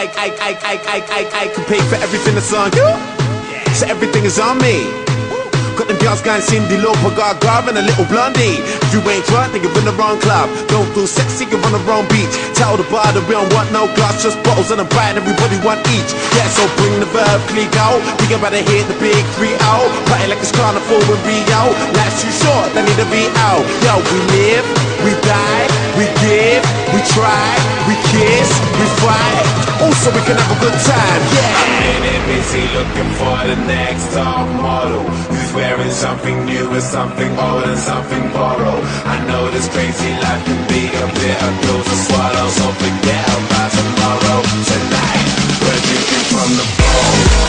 I can pay for everything that's on you, so everything is on me. Got them girls going Cindy Lauper, Gaga and a little blondie. If you ain't drunk, then you're in the wrong club. Don't feel sexy, you're on the wrong beach. Tell the bar that we don't want no glass, just bottles and a bite, everybody want each. Yeah, so bring the verb, click out. We about to hit the big 3-0. Party like it's carnival in Rio. Life's too short, they need to be out. Yo, we live, we die, we give, we try, we kiss, we fight. Also, we can have a good time, yeah. I'm in busy looking for the next top model who's wearing something new and something old and something borrowed. I know this crazy life can be a bitter pill to swallow, so forget about tomorrow. Tonight, we're drinking from the bowl.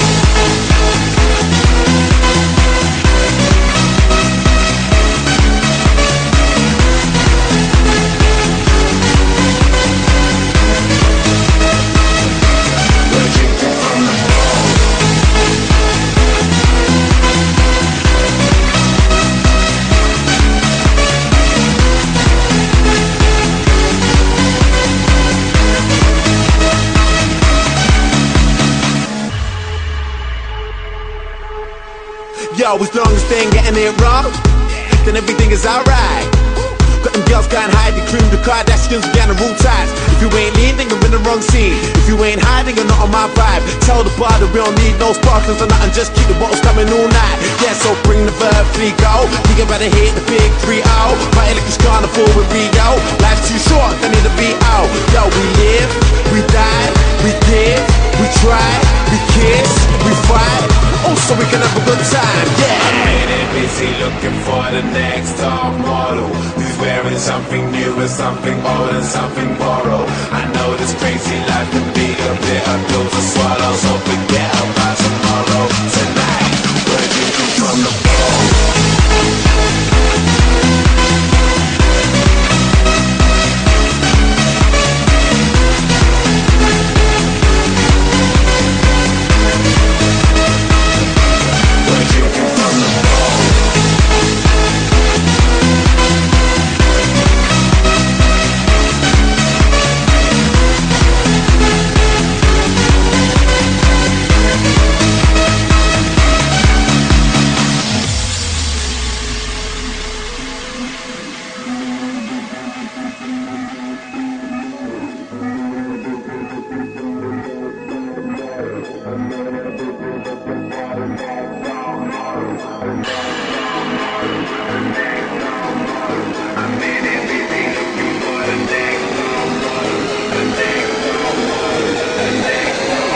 Yo, as long as they ain't getting it wrong, then everything is alright. Got them girls going hide, the cream, the Kardashians, we on the rule ties. If you ain't lean, then you're in the wrong scene. If you ain't hiding, you're not on my vibe. Tell the bar that we don't need no sparklers or nothing, just keep the bottles coming all night. Yeah, so bring the verb, free go. We about to hit the big 3-0. Party like it's carnival with Rio. Life's too short, they need to be out. Yo, we live, we die, we give, we try, we kiss, we fight. Also, we can have a good time, yeah. I'm in busy looking for the next top model who's wearing something new and something old and something borrowed. I know this crazy life can be a bitter pill to swallow, so forget about tomorrow. Tonight, we're drinking from the bowl.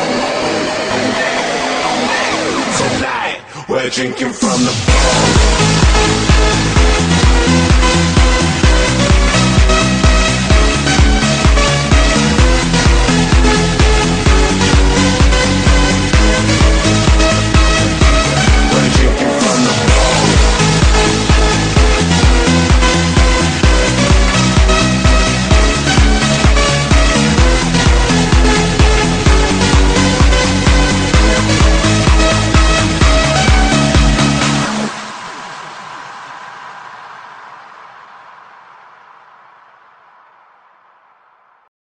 We're drinking from the bowl.